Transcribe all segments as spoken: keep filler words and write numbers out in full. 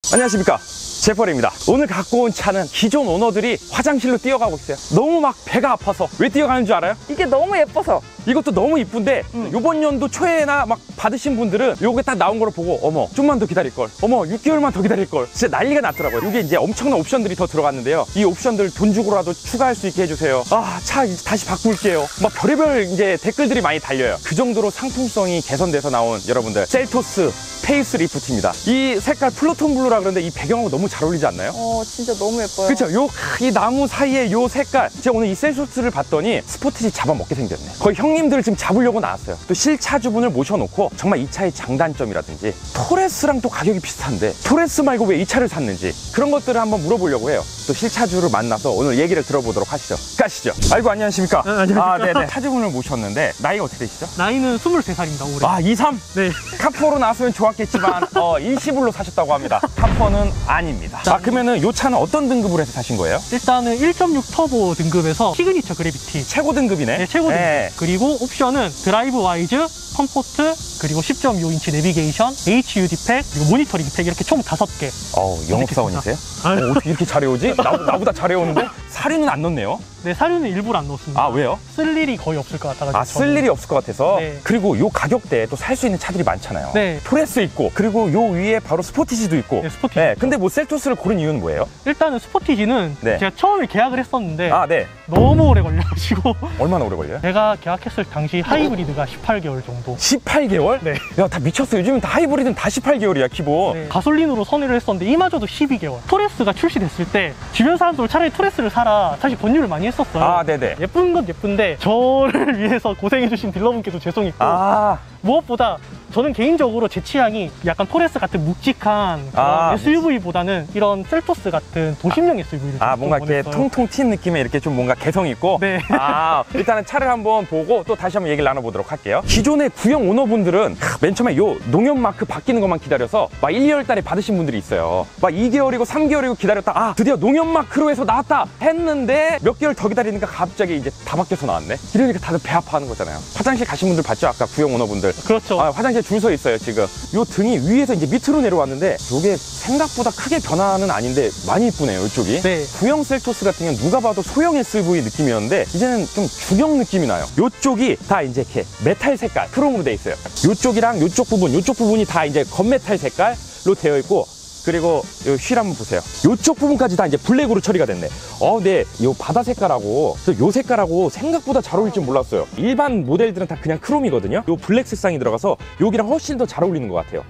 안녕하십니까, 제펄입니다. 오늘 갖고 온 차는 기존 오너들이 화장실로 뛰어가고 있어요. 너무 막 배가 아파서. 왜 뛰어가는 줄 알아요? 이게 너무 예뻐서. 이것도 너무 이쁜데 음. 요번 연도 초에나 막 받으신 분들은 요게 딱 나온 걸 보고 어머 좀만 더 기다릴걸, 어머 육 개월만 더 기다릴걸, 진짜 난리가 났더라고요. 이게 이제 엄청난 옵션들이 더 들어갔는데요. 이 옵션들 돈 주고라도 추가할 수 있게 해주세요. 아, 차 다시 바꿀게요. 막 별의별 이제 댓글들이 많이 달려요. 그 정도로 상품성이 개선돼서 나온 여러분들 셀토스 페이스리프트입니다. 이 색깔 플루톤 블루라 그러는데 이 배경하고 너무 잘 어울리지 않나요? 어, 진짜 너무 예뻐요. 그렇죠. 요 이 나무 사이에 요 색깔, 제가 오늘 이 셀토스를 봤더니 스포티지 잡아먹게 생겼네. 거의 형님들을 지금 잡으려고 나왔어요. 또 실차주분을 모셔놓고 정말 이 차의 장단점이라든지, 토레스랑 또 가격이 비슷한데 토레스 말고 왜 이 차를 샀는지 그런 것들을 한번 물어보려고 해요. 또 실차주를 만나서 오늘 얘기를 들어보도록 하시죠. 가시죠. 아이고, 안녕하십니까. 아, 안녕하십니까. 아, 네네. 차주분을 모셨는데 나이가 어떻게 되시죠? 나이는 스물세 살입니다, 올해. 아, 이십삼? 네. 카포로 나왔으면 좋았겠지만 어, 일시불로 사셨다고 합니다. 카포는 아닙니다. 아, 그러면은 이 차는 어떤 등급으로 해서 사신 거예요? 일단은 일 점 육 터보 등급에서 시그니처 그래비티. 최고 등급이네. 네, 최고 등급. 네. 그리고 옵션은 드라이브 와이즈, 컴포트, 그리고 십 점 오 인치 내비게이션, 에이치 유 디 팩, 그리고 모니터링 팩, 이렇게 총 다섯 개. 어우, 영업사원이세요? 어, 어떻게 이렇게 잘해오지? 나, 나보다 잘해오는데? 사료는 안 넣네요? 네, 사료는 일부러 안 넣었습니다. 아, 왜요? 쓸 일이 거의 없을 것 같아가지고. 아, 쓸 일이 없을 것 같아서? 네. 그리고 요 가격대에 또 살 수 있는 차들이 많잖아요. 네. 토레스 있고, 그리고 요 위에 바로 스포티지도 있고. 네, 스포티지. 네, 근데 뭐 셀토스를 고른 이유는 뭐예요? 일단은 스포티지는 네. 제가 처음에 계약을 했었는데 아, 네. 너무 오래 걸려가지고 얼마나 오래 걸려요? 제가 계약했을 당시 하이브리드가 십팔 개월 정도. 십팔 개월? 네. 야, 다 미쳤어. 요즘은 다 하이브리드는 다 십팔 개월이야, 기본. 네. 가솔린으로 선회를 했었는데 이마저도 십이 개월. 토레스가 출시됐을 때 주변 사람들 차라리 토레스를 사라, 사실 권유를 많이 했었어요. 아, 네네. 예쁜 건 예쁜데 저를 위해서 고생해주신 딜러분께도 죄송했고, 아, 무엇보다 저는 개인적으로 제 취향이 약간 토레스 같은 묵직한 그런 아, 에스유브이보다는 이런 셀토스 같은 도심형 에스유브이를 아, 뭔가 이렇게 통통 튄 느낌의 이렇게 좀 뭔가 개성 있고. 네. 아, 일단은 차를 한번 보고 또 다시 한번 얘기를 나눠보도록 할게요. 기존의 구형 오너분들은 맨 처음에 요 농협 마크 바뀌는 것만 기다려서 막 일, 이월 달에 받으신 분들이 있어요. 막 이 개월이고 삼 개월이고 기다렸다. 아, 드디어 농협 마크로 해서 나왔다 했는데 몇 개월 더 기다리니까 갑자기 이제 다 바뀌어서 나왔네. 이러니까 다들 배 아파하는 거잖아요. 화장실 가신 분들 봤죠? 아까 구형 오너분들. 그렇죠. 아, 화장실 줄 서 있어요, 지금. 요 등이 위에서 이제 밑으로 내려왔는데 요게 생각보다 크게 변화는 아닌데 많이 이쁘네요, 이쪽이. 네. 구형 셀토스 같은 경우는 누가 봐도 소형 에스유브이 느낌이었는데 이제는 좀 중형 느낌이 나요. 요쪽이 다 이제 이렇게 메탈 색깔, 크롬으로 돼 있어요. 요쪽이랑 요쪽 부분, 요쪽 부분이 다 이제 건메탈 색깔로 되어 있고, 그리고 요 휠 한번 보세요. 요쪽 부분까지 다 이제 블랙으로 처리가 됐네. 어, 근데 요 바다 색깔하고 요 색깔하고 생각보다 잘 어울릴 줄 몰랐어요. 일반 모델들은 다 그냥 크롬이거든요. 요 블랙 색상이 들어가서 여기랑 훨씬 더 잘 어울리는 것 같아요.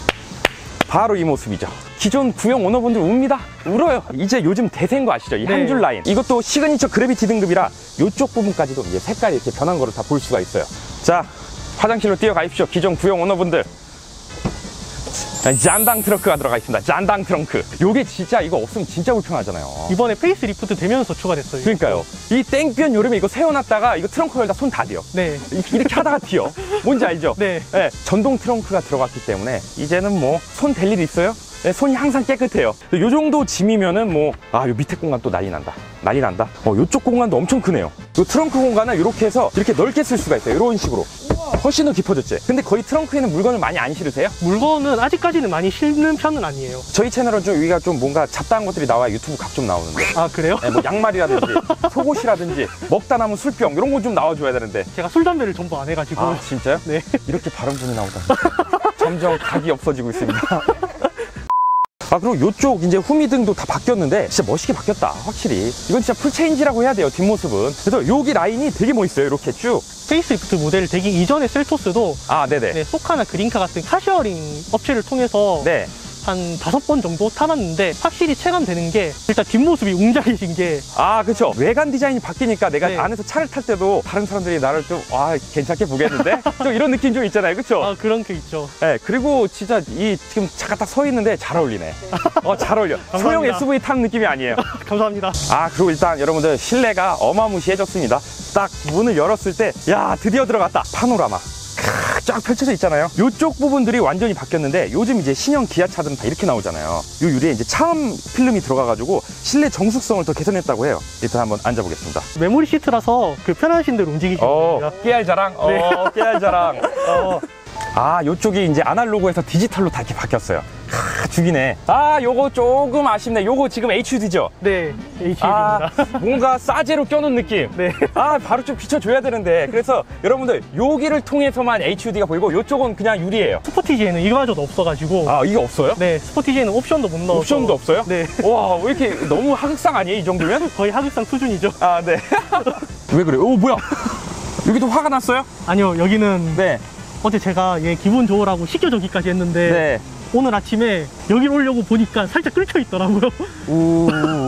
바로 이 모습이죠. 기존 구형 오너분들 웁니다. 울어요. 이제 요즘 대세인 거 아시죠? 이 한 줄 네. 라인. 이것도 시그니처 그래비티 등급이라 요쪽 부분까지도 이제 색깔이 이렇게 변한 거를 다 볼 수가 있어요. 자, 화장실로 뛰어가십시오. 기존 구형 오너분들. 잔당 트렁크가 들어가 있습니다. 잔당 트렁크. 요게 진짜 이거 없으면 진짜 불편하잖아요. 이번에 페이스 리프트 되면서 추가됐어요. 그러니까요. 이 땡볕 여름에 이거 세워놨다가 이거 트렁크 열다 손 다 뒤어. 네. 이렇게 하다가 뒤어. 뭔지 알죠? 네. 네, 전동 트렁크가 들어갔기 때문에 이제는 뭐 손 댈 일 있어요? 네, 손이 항상 깨끗해요. 요 정도 짐이면은 뭐, 아, 요 밑에 공간 또 난리 난다. 난리 난다. 어, 요쪽 공간도 엄청 크네요. 요 트렁크 공간을 이렇게 해서 이렇게 넓게 쓸 수가 있어요. 이런 식으로. 훨씬 더 깊어졌지. 근데 거의 트렁크에는 물건을 많이 안 실으세요? 물건은 아직까지는 많이 실는 편은 아니에요. 저희 채널은 좀 여기가 좀 뭔가 잡다한 것들이 나와 유튜브 각 좀 나오는데. 아, 그래요? 네, 뭐 양말이라든지 속옷이라든지 먹다 남은 술병 이런 거 좀 나와줘야 되는데. 제가 술, 담배를 전부 안 해가지고. 아, 진짜요? 네. 이렇게 바른 분이 나오다. 점점 각이 없어지고 있습니다. 아, 그리고 요쪽 이제 후미등도 다 바뀌었는데 진짜 멋있게 바뀌었다, 확실히. 이건 진짜 풀체인지라고 해야 돼요, 뒷모습은. 그래서 여기 라인이 되게 멋있어요, 이렇게 쭉. 페이스리프트 모델 되기 이전의 셀토스도 아, 네네. 네, 소카나 그린카 같은 카시어링 업체를 통해서 네. 한 다섯 번 정도 타봤는데 확실히 체감되는 게 일단 뒷모습이 웅장해진 게. 아, 그쵸. 외관 디자인이 바뀌니까 내가 네. 안에서 차를 탈 때도 다른 사람들이 나를 좀, 아, 괜찮게 보겠는데? 좀 이런 느낌 좀 있잖아요, 그쵸? 아, 그런 게 있죠. 네, 그리고 진짜 이 지금 차가 딱 서 있는데 잘 어울리네. 어, 잘 어울려. 소형 에스유브이 타는 느낌이 아니에요. 감사합니다. 아, 그리고 일단 여러분들 실내가 어마무시해졌습니다. 딱 문을 열었을 때, 야, 드디어 들어갔다. 파노라마. 쫙 펼쳐져 있잖아요. 이쪽 부분들이 완전히 바뀌었는데 요즘 이제 신형 기아차들은 다 이렇게 나오잖아요. 이 유리에 이제 차음 필름이 들어가가지고 실내 정숙성을 더 개선했다고 해요. 일단 한번 앉아보겠습니다. 메모리 시트라서 그 편하신 대로 움직이시면 어, 됩니다. 깨알 자랑. 어, 네. 깨알 자랑. 어. 아, 요쪽이 이제 아날로그에서 디지털로 다 이렇게 바뀌었어요. 아, 죽이네. 아, 요거 조금 아쉽네. 요거 지금 에이치유디죠? 네, 에이치유디입니다. 아, 뭔가 싸제로 껴놓은 느낌. 네. 아, 바로 좀 비춰줘야 되는데. 그래서 여러분들, 여기를 통해서만 에이치유디가 보이고, 요쪽은 그냥 유리예요. 스포티지에는 이거마저도 없어가지고. 아, 이게 없어요? 네, 스포티지에는 옵션도 못 넣어서. 옵션도 없어요? 네. 와, 왜 이렇게 너무 하극상 아니에요? 이 정도면? 거의 하극상 수준이죠. 아, 네. 왜 그래요? 오, 뭐야? 여기도 화가 났어요? 아니요, 여기는 네. 어제 제가 얘 기분 좋으라고 시켜주기까지 했는데 네. 오늘 아침에 여기 오려고 보니까 살짝 끓여 있더라고요. 우,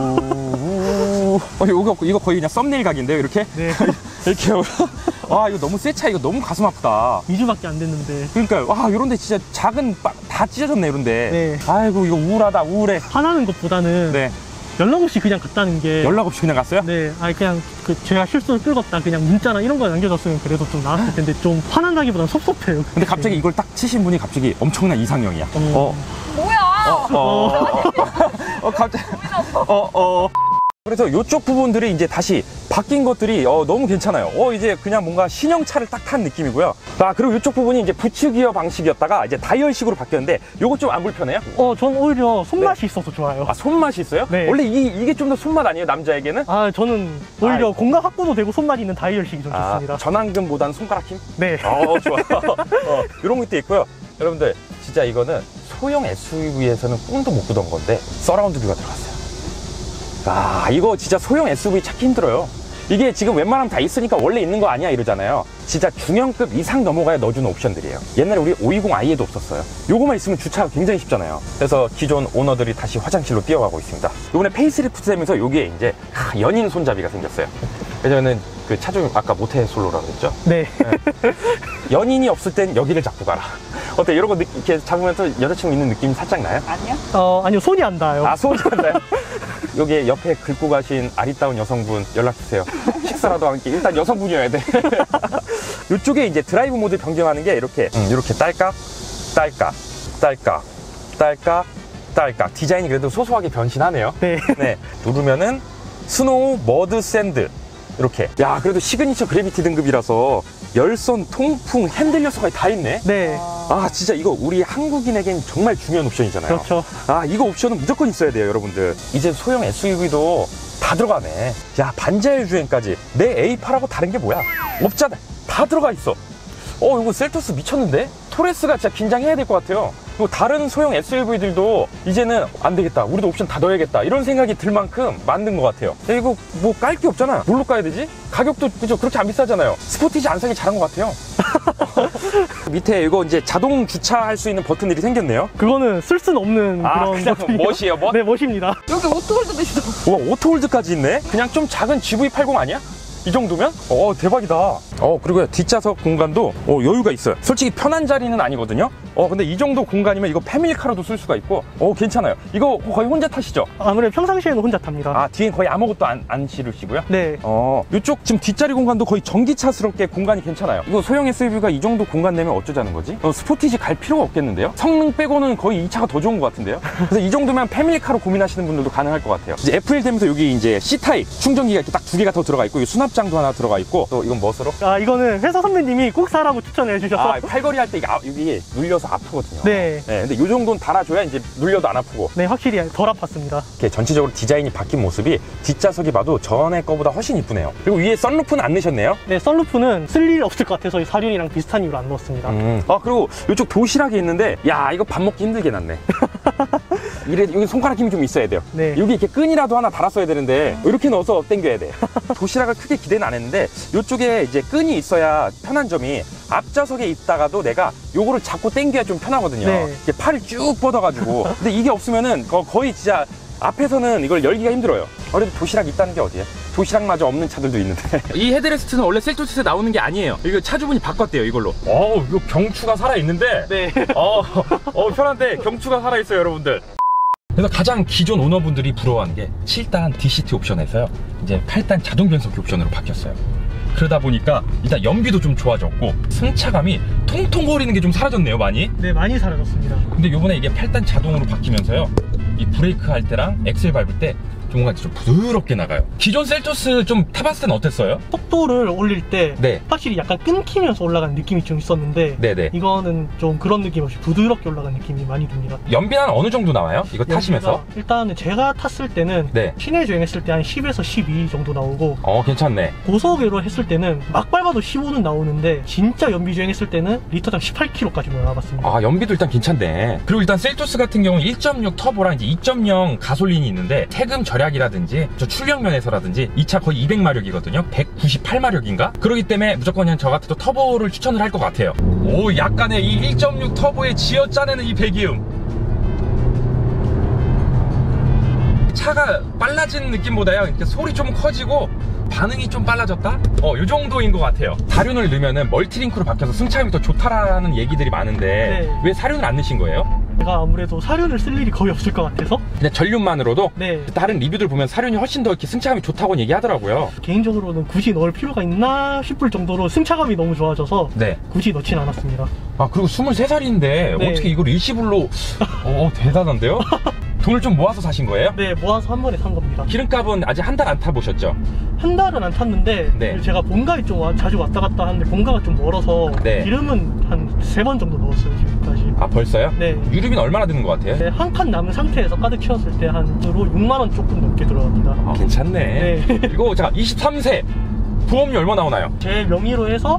우, 어, 이거, 이거 거의 그냥 썸네일 각인데요, 이렇게? 네. 이렇게. 아, 이거 너무 새 차, 이거 너무 가슴 아프다. 이 주밖에 안 됐는데. 그러니까, 와, 요런데 진짜 작은, 빠, 다 찢어졌네, 요런데. 네. 아이고, 이거 우울하다, 우울해. 화나는 것보다는 네. 연락 없이 그냥 갔다는 게. 연락 없이 그냥 갔어요? 네, 아니 그냥 그 제가 실수를 끌었다 그냥 문자나 이런 거 남겨줬으면 그래도 좀 나았을 텐데 좀 화난다기보다는 섭섭해요. 근데 갑자기 이걸 딱 치신 분이 갑자기 엄청난 이상형이야. 어. 뭐야? 어, 어, 어, 갑자기. 어, 어. 그래서 이쪽 부분들이 이제 다시 바뀐 것들이 어, 너무 괜찮아요. 어, 이제 그냥 뭔가 신형차를 딱 탄 느낌이고요. 아, 그리고 이쪽 부분이 이제 부츠 기어 방식이었다가 이제 다이얼식으로 바뀌었는데 요거 좀 안 불편해요? 어, 전 오히려 손맛이 있어서 좋아요. 아, 손맛이 있어요? 네. 원래 이, 이게 좀 더 손맛 아니에요, 남자에게는? 아, 저는 오히려 아이고. 공간 확보도 되고 손맛 있는 다이얼식이 좀 아, 좋습니다. 전완근보다는 손가락 힘? 네. 어, 좋아. 어, 이런 것도 있고요. 여러분들, 진짜 이거는 소형 에스유브이에서는 꿈도 못 꾸던 건데 서라운드 뷰가 들어갔어요. 아, 이거 진짜 소형 에스유브이 찾기 힘들어요. 이게 지금 웬만하면 다 있으니까 원래 있는 거 아니야 이러잖아요. 진짜 중형급 이상 넘어가야 넣어주는 옵션들이에요. 옛날에 우리 오이십 아이에도 없었어요. 요거만 있으면 주차가 굉장히 쉽잖아요. 그래서 기존 오너들이 다시 화장실로 뛰어가고 있습니다. 이번에 페이스리프트 되면서 여기에 이제 하, 연인 손잡이가 생겼어요. 왜냐면은 그 차주 아까 모태 솔로라고 했죠? 네. 네. 연인이 없을 땐 여기를 잡고 가라. 어때? 이런 거 느- 이렇게 잡으면서 여자친구 있는 느낌이 살짝 나요? 아니야? 어, 아니요, 손이 안 닿아요. 아, 소원이 나요? 여기 옆에 긁고 가신 아리따운 여성분 연락주세요. 식사라도 함께. 일단 여성분이어야 돼. 이쪽에 이제 드라이브 모드 변경하는 게 이렇게, 음, 이렇게 딸깍, 딸깍, 딸깍, 딸깍, 딸깍. 디자인이 그래도 소소하게 변신하네요. 네. 네. 누르면은 스노우, 머드, 샌드. 이렇게. 야, 그래도 시그니처 그래비티 등급이라서 열선, 통풍, 핸들 요소가 다 있네. 네. 아, 진짜 이거 우리 한국인에겐 정말 중요한 옵션이잖아요. 그렇죠. 아, 이거 옵션은 무조건 있어야 돼요, 여러분들. 이제 소형 에스유브이도 다 들어가네. 야, 반자율 주행까지. 내 에이 팔하고 다른 게 뭐야? 없잖아. 다 들어가 있어. 어, 이거 셀토스 미쳤는데? 토레스가 진짜 긴장해야 될 것 같아요. 그리고 다른 소형 에스유브이들도 이제는 안 되겠다. 우리도 옵션 다 넣어야겠다. 이런 생각이 들 만큼 만든 것 같아요. 야, 이거 뭐 깔 게 없잖아. 뭘로 까야 되지? 가격도 그죠? 그렇게 안 비싸잖아요. 스포티지 안 사기 잘한 것 같아요. 밑에 이거 이제 자동 주차할 수 있는 버튼들이 생겼네요. 그거는 쓸 수는 없는 아, 그런 그냥 버튼이요. 멋이에요, 멋? 네, 멋입니다. 여기 오토홀드도 있어. 와, 오토홀드까지 있네? 그냥 좀 작은 지브이 팔십 아니야? 이 정도면? 어, 대박이다. 어, 그리고 뒷좌석 공간도 어, 여유가 있어요. 솔직히 편한 자리는 아니거든요. 어, 근데 이 정도 공간이면 이거 패밀리카로도 쓸 수가 있고, 어, 괜찮아요. 이거 거의 혼자 타시죠? 아무래도 평상시에는 혼자 탑니다. 아, 뒤엔 거의 아무것도 안, 안 실으시고요? 네. 어, 이쪽 지금 뒷자리 공간도 거의 전기차스럽게 공간이 괜찮아요. 이거 소형 에스유브이가 이 정도 공간 내면 어쩌자는 거지? 어, 스포티지 갈 필요가 없겠는데요? 성능 빼고는 거의 이 차가 더 좋은 것 같은데요? 그래서 이 정도면 패밀리카로 고민하시는 분들도 가능할 것 같아요. 이제 에프일 되면서 여기 이제 C타입 충전기가 이렇게 딱 두 개가 더 들어가 있고, 이 수납장도 하나 들어가 있고, 또 이건 멋으로? 아, 이거는 회사 선배님이 꼭 사라고 추천해 주셔서. 아, 팔걸이 할 때 이게 아- 여기 눌려서 아프거든요. 네. 네, 근데 이 정도는 달아줘야 이제 눌려도 안 아프고. 네, 확실히 덜 아팠습니다. 이렇게 전체적으로 디자인이 바뀐 모습이 뒷좌석이 봐도 전에 거보다 훨씬 이쁘네요. 그리고 위에 썬루프는 안 넣으셨네요. 네, 썬루프는 쓸 일이 없을 것 같아서 이 사륜이랑 비슷한 이유로 안 넣었습니다. 음. 아, 그리고 이쪽 도시락이 있는데, 야, 이거 밥 먹기 힘들게 놨네. 이래, 여기 손가락 힘이 좀 있어야 돼요. 네. 여기 이렇게 끈이라도 하나 달았어야 되는데, 이렇게 넣어서 당겨야 돼. 도시락을 크게 기대는 안 했는데, 이쪽에 이제 끈이 있어야 편한 점이, 앞좌석에 있다가도 내가 요거를 잡고 당겨야 좀 편하거든요. 네. 이렇게 팔을 쭉 뻗어가지고. 근데 이게 없으면은 거- 거의 진짜 앞에서는 이걸 열기가 힘들어요. 그래도 도시락 있다는 게 어디예요? 도시락마저 없는 차들도 있는데. 이 헤드레스트는 원래 셀토스에 나오는 게 아니에요. 이거 차주분이 바꿨대요, 이걸로. 어, 이거 경추가 살아있는데. 네. 어, 어, 편한데 경추가 살아있어요, 여러분들. 그래서 가장 기존 오너분들이 부러워하는 게 칠 단 디씨티 옵션에서요, 이제 팔 단 자동 변속기 옵션으로 바뀌었어요. 그러다 보니까 일단 연비도 좀 좋아졌고, 승차감이 통통거리는 게 좀 사라졌네요, 많이. 네, 많이 사라졌습니다. 근데 요번에 이게 팔 단 자동으로 바뀌면서요, 이 브레이크 할 때랑 엑셀 밟을 때 좀 뭔가 좀 부드럽게 나가요. 기존 셀토스 좀 타봤을 때는 어땠어요? 속도를 올릴 때 네. 확실히 약간 끊기면서 올라가는 느낌이 좀 있었는데 네네. 이거는 좀 그런 느낌 없이 부드럽게 올라가는 느낌이 많이 듭니다. 연비는 어느 정도 나와요? 이거 타시면서? 여기가 일단은 제가 탔을 때는 네. 시내 주행했을 때 한 십에서 십이 정도 나오고 어, 괜찮네. 고속으로 했을 때는 막 밟아도 십오는 나오는데 진짜 연비 주행했을 때는 리터당 십팔 킬로미터까지 나와봤습니다. 아, 연비도 일단 괜찮네. 그리고 일단 셀토스 같은 경우는 일 점 육 터보랑 이제 이 점 영 가솔린이 있는데 세금 절약이라든지 저 출력 면에서라든지 이 차 거의 이백 마력이거든요. 백구십팔 마력인가? 그렇기 때문에 무조건 그냥 저 같아도 터보를 추천을 할 것 같아요. 오, 약간의 이 일 점 육 터보의 쥐어짜내는 이 배기음. 차가 빨라지는 느낌보다요, 이렇게 소리 좀 커지고 반응이 좀 빨라졌다? 어, 요 정도인 것 같아요. 사륜을 넣으면은 멀티링크로 바뀌어서 승차감이 더 좋다라는 얘기들이 많은데 네. 왜 사륜을 안 넣으신 거예요? 제가 아무래도 사륜을 쓸 일이 거의 없을 것 같아서 그냥 전륜만으로도 네. 다른 리뷰들 보면 사륜이 훨씬 더 이렇게 승차감이 좋다고 얘기하더라고요. 개인적으로는 굳이 넣을 필요가 있나 싶을 정도로 승차감이 너무 좋아져서 네. 굳이 넣진 않았습니다. 아, 그리고 스물세 살인데 네. 어떻게 이걸 일시불로 어, 대단한데요? 돈을 좀 모아서 사신 거예요? 네, 모아서 한 번에 산 겁니다. 기름값은 아직 한 달 안 타보셨죠? 한 달은 안 탔는데 네. 제가 본가에 좀 와- 자주 왔다 갔다 하는데 본가가 좀 멀어서 네. 기름은 한 세 번 정도 넣었어요, 지금까지. 아, 벌써요? 네. 유류비는 얼마나 드는 것 같아요? 네, 한 칸 남은 상태에서 가득 채웠을 때 한으로 육만 원 조금 넘게 들어갑니다. 아, 괜찮네. 네. 이거 자, 이십삼 세 보험료 얼마 나오나요? 제 명의로 해서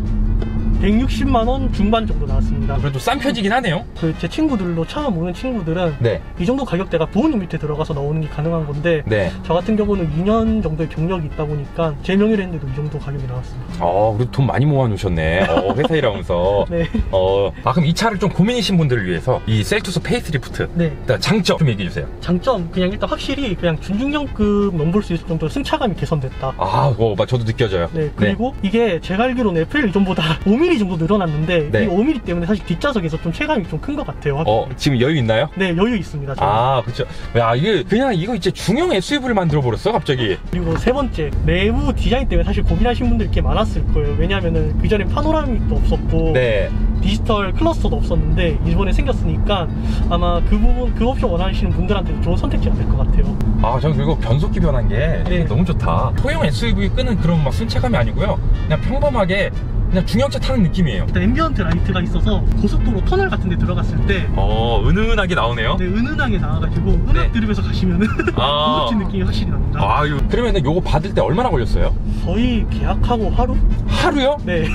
백육십만 원 중반 정도 나왔습니다. 그래도 싼 편이긴 하네요. 그 제 친구들로 처음 오는 친구들은 네. 이 정도 가격대가 부모님 밑에 들어가서 나오는 게 가능한 건데 네. 저 같은 경우는 이 년 정도의 경력이 있다 보니까 제 명의로 했는데도 이 정도 가격이 나왔습니다. 어, 그래도 돈 많이 모아 놓으셨네. 어, 회사 일하면서. 네. 어, 아, 그럼 이 차를 좀 고민이신 분들을 위해서 이 셀토스 페이스리프트 네. 일단 장점 좀 얘기해 주세요. 장점 그냥 일단 확실히 그냥 준중형급 넘볼 수 있을 정도로 승차감이 개선됐다. 아, 어, 막 저도 느껴져요. 네, 그리고 이게 제가 알기로는 에프엘 이전보다 오 밀리미터 정도 늘어났는데 네. 이 오 밀리미터 때문에 사실 뒷좌석에서 좀 체감이 좀 큰 것 같아요. 확실히. 어, 지금 여유 있나요? 네, 여유 있습니다. 저는. 아, 그쵸. 야, 이게 그냥 이거 이제 중형 에스유브이를 만들어 버렸어, 갑자기. 그리고 세 번째, 내부 디자인 때문에 사실 고민하신 분들이 꽤 많았을 거예요. 왜냐면은 그 전에 파노라믹도 없었고 네. 디지털 클러스터도 없었는데 이번에 생겼으니까 아마 그 부분, 그 옵션 원하시는 분들한테도 좋은 선택지가 될 것 같아요. 아, 저는 그리고 변속기 변한 게 네. 너무 좋다. 소형 에스유브이 끄는 그런 막 승차감이 아니고요. 그냥 평범하게 그냥 중형차 타는 느낌이에요. 일단 앰비언트 라이트가 있어서 고속도로 터널 같은 데 들어갔을 때 어, 은은하게 나오네요. 네, 은은하게 나와가지고 음악 네. 들으면서 가시면은 아. 고급진 느낌이 확실히 납니다. 아유, 그러면 요거 받을 때 얼마나 걸렸어요? 거의 계약하고 하루? 하루요? 네.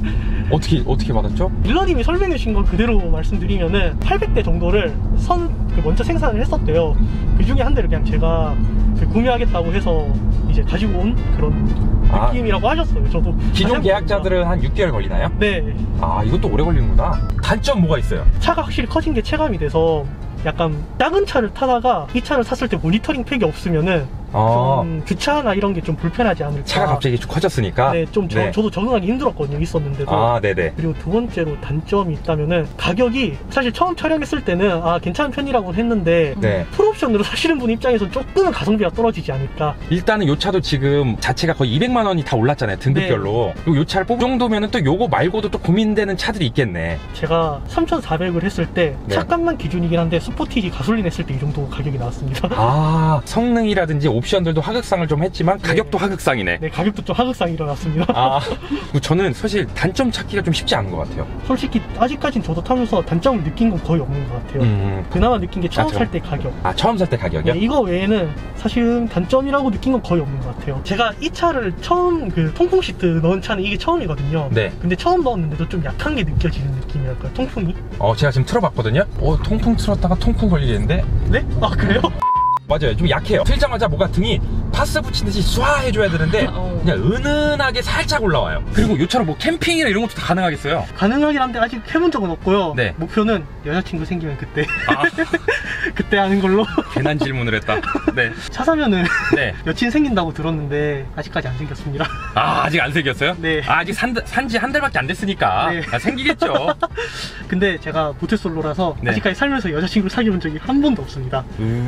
어떻게 어떻게 받았죠? 딜러님이 설명해 주신 걸 그대로 말씀드리면은 팔백 대 정도를 선, 그 먼저 생산을 했었대요. 그 중에 한 대를 그냥 제가 그 구매하겠다고 해서 이제 가지고 온 그런 아. 느낌이라고 하셨어요. 저도 기존 자세한 계약자들은 한 육 개월 걸리나요? 부분은- 네. 아, 이것도 오래 걸리는구나. 단점 뭐가 있어요? 차가 확실히 커진 게 체감이 돼서 약간 작은 차를 타다가 이 차를 탔을 때 모니터링 팩이 없으면은 아, 좀 주차나 이런 게 좀 불편하지 않을까. 차가 갑자기 좀 커졌으니까. 네, 좀 저, 저도 적응하기 힘들었거든요. 있었는데도. 아, 네네. 그리고 두 번째로 단점이 있다면은 가격이 사실 처음 촬영했을 때는 아 괜찮은 편이라고 했는데 네. 풀옵션으로 사시는 분 입장에서는 조금은 가성비가 떨어지지 않을까. 일단은 요 차도 지금 자체가 거의 이백만 원이 다 올랐잖아요, 등급별로. 그리고 요 차를 뽑을 정도면은 또 요거 말고도 또 고민되는 차들이 있겠네. 제가 삼천사백을 했을 때 네. 차값만 기준이긴 한데 스포티지 가솔린 했을 때 이 정도 가격이 나왔습니다. 아, 성능이라든지 옵션들도 하극상을 좀 했지만 네. 가격도 하극상이네. 네, 가격도 좀 하극상이 일어났습니다. 아, 그리고 저는 사실 단점 찾기가 좀 쉽지 않은 것 같아요. 솔직히 아직까진 저도 타면서 단점을 느낀 건 거의 없는 것 같아요. 음. 그나마 느낀 게 처음 아, 저- 살 때 가격. 아, 처음 살 때 가격이요? 네, 이거 외에는 사실은 단점이라고 느낀 건 거의 없는 것 같아요. 제가 이 차를 처음 그 통풍 시트 넣은 차는 이게 처음이거든요. 네. 근데 처음 넣었는데도 좀 약한 게 느껴지는 느낌이랄까요? 통풍이? 어, 제가 지금 틀어봤거든요. 어, 통풍 틀었다가 통풍 걸리겠는데? 네? 아 그래요? 맞아요. 좀 약해요. 틀자마자 뭐가 등이 파스 붙인 듯이 쏴 해줘야 되는데 어. 그냥 은은하게 살짝 올라와요. 그리고 이 차로 뭐 캠핑이나 이런 것도 다 가능하겠어요. 가능하긴 한데 아직 해본 적은 없고요. 네. 목표는 여자친구 생기면 그때 아, 그때 하는 걸로. 괜한 질문을 했다. 네. 차 사면은 네. 여친 생긴다고 들었는데 아직까지 안 생겼습니다. 아, 아직 안 생겼어요? 네. 아, 아직 산, 산지 한 달밖에 안 됐으니까. 네. 아, 생기겠죠. 근데 제가 모태솔로라서 네. 아직까지 살면서 여자친구를 사귀어본 적이 한 번도 없습니다.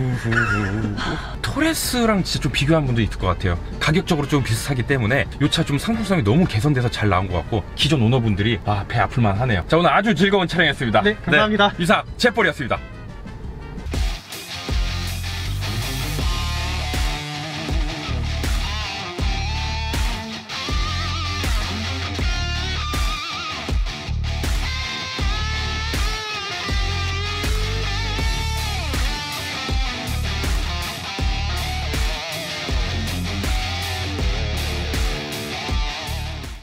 토레스랑 진짜 좀 비교한 분도 있을 것 같아요. 가격적으로 좀 비슷하기 때문에 이 차 좀 상품성이 너무 개선돼서 잘 나온 것 같고 기존 오너분들이 아, 배 아플만 하네요. 자, 오늘 아주 즐거운 촬영이었습니다. 네, 감사합니다. 이상 제벌이었습니다.